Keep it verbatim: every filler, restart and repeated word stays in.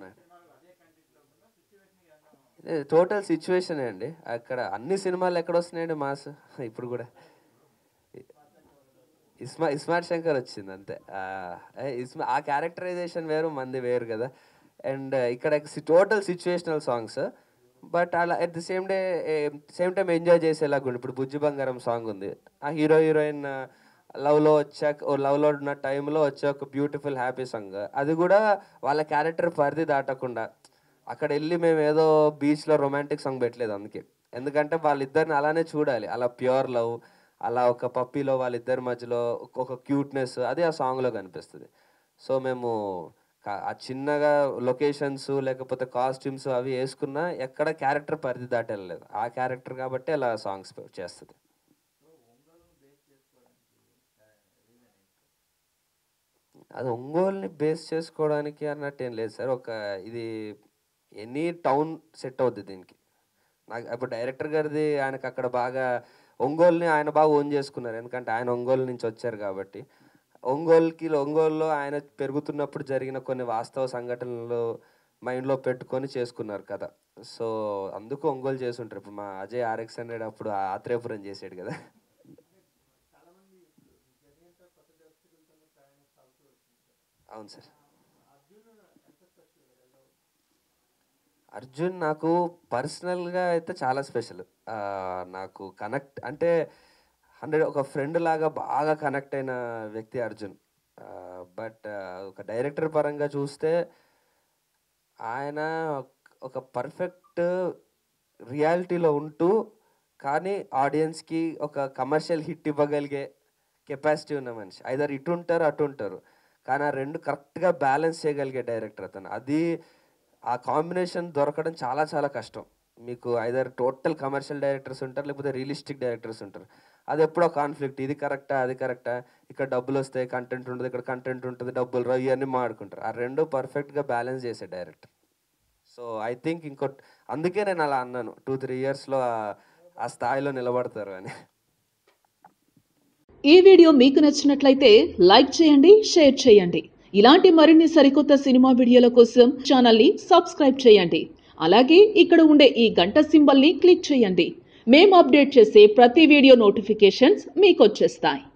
అవునా, total situation అండి. అక్కడ అన్ని సినిమాలు ఎక్కడ వస్తున్నాయండి మాస్ ఇప్పుడు కూడా. ఇస్మా ఇస్మార్ట్ శంకర్ వచ్చింది అంతే. ఇస్మా ఆ క్యారెక్టరైజేషన్ వేరు, మంది వేరు కదా. అండ్ ఇక్కడ టోటల్ సిచ్యువేషనల్ సాంగ్స్, బట్ అలా at the same day same time enjoy చేసేలాగా ఉంది. ఇప్పుడు బుజ్జి బంగారం సాంగ్ ఉంది, ఆ హీరో హీరోయిన్ లవ్లో వచ్చాక లవ్లో ఉన్న టైంలో వచ్చే ఒక బ్యూటిఫుల్ హ్యాపీ సాంగ్. అది కూడా వాళ్ళ క్యారెక్టర్ పరిధి దాటకుండా అక్కడ వెళ్ళి మేము ఏదో బీచ్లో రొమాంటిక్ సాంగ్ పెట్టలేదు అందుకే. ఎందుకంటే వాళ్ళిద్దరిని అలానే చూడాలి, అలా ప్యూర్ లవ్, అలా ఒక పప్పీలో వాళ్ళిద్దరి మధ్యలో ఒక క్యూట్నెస్ అది ఆ సాంగ్లో కనిపిస్తుంది. సో మేము ఆ చిన్నగా లొకేషన్స్ లేకపోతే కాస్ట్యూమ్స్ అవి వేసుకున్నా ఎక్కడ క్యారెక్టర్ పరిధి దాటి వెళ్ళలేదు. ఆ క్యారెక్టర్ కాబట్టి అలా సాంగ్స్ చేస్తుంది. అది ఒంగోలుని బేస్ చేసుకోవడానికి అన్నట్టు ఏం లేదు సార్. ఒక ఇది ఎనీ టౌన్ సెట్ అవుద్ది దీనికి. నాకు ఇప్పుడు డైరెక్టర్ గారిది ఆయనకు అక్కడ బాగా ఒంగోలుని ఆయన బాగా ఓన్ చేసుకున్నారు, ఎందుకంటే ఆయన ఒంగోలు నుంచి వచ్చారు కాబట్టి. ఒంగోలుకి ఒంగోలులో ఆయన పెరుగుతున్నప్పుడు జరిగిన కొన్ని వాస్తవ సంఘటనలు మైండ్లో పెట్టుకొని చేసుకున్నారు కదా. సో అందుకు ఒంగోలు చేసి ఉంటారు. ఇప్పుడు మా అజయ్ ఆర్ఎక్స్ హండ్రెడ్ అప్పుడు ఆత్రేయపురం చేసాడు కదా. అవును సార్. అర్జున్ నాకు పర్సనల్గా అయితే చాలా స్పెషల్. నాకు కనెక్ట్ అంటే హండ్రెడ్ ఒక ఫ్రెండ్ లాగా బాగా కనెక్ట్ అయిన వ్యక్తి అర్జున్. బట్ ఒక డైరెక్టర్ పరంగా చూస్తే ఆయన ఒక పర్ఫెక్ట్ రియాలిటీలో ఉంటూ కానీ ఆడియన్స్కి ఒక కమర్షియల్ హిట్ ఇవ్వగలిగే కెపాసిటీ ఉన్న మనిషి. ఐదర్ ఇటు ఉంటారు అటు ఉంటారు, కానీ ఆ రెండు కరెక్ట్గా బ్యాలెన్స్ చేయగలిగే డైరెక్టర్ అతను. అది ఆ కాంబినేషన్ దొరకడం చాలా చాలా కష్టం. మీకు ఐదర్ టోటల్ కమర్షియల్ డైరెక్టర్స్ ఉంటారు, లేకపోతే రియలిస్టిక్ డైరెక్టర్స్ ఉంటారు. అది ఎప్పుడో కాన్ఫ్లిక్ట్, ఇది కరెక్టా అది కరెక్టా, ఇక్కడ డబ్బులు వస్తాయి కంటెంట్ ఉంటుంది, ఇక్కడ కంటెంట్ ఉంటుంది డబ్బులు రావు, ఇవన్నీ మాడుకుంటారు. ఆ రెండు పర్ఫెక్ట్గా బ్యాలెన్స్ చేసే డైరెక్టర్. సో ఐ థింక్ ఇంకో అందుకే నేను అలా అన్నాను, టూ త్రీ ఇయర్స్లో ఆ స్థాయిలో నిలబడతారు అని. ఈ వీడియో మీకు నచ్చినట్లయితే లైక్ చేయండి, షేర్ చేయండి. ఇలాంటి మరిన్ని సరికొత్త సినిమా వీడియోల కోసం ఛానల్ని సబ్స్క్రైబ్ చేయండి. అలాగే ఇక్కడ ఉండే ఈ గంట సింబల్ని క్లిక్ చేయండి. మేము అప్డేట్ చేసే ప్రతి వీడియో నోటిఫికేషన్స్ మీకు వచ్చేస్తాయి.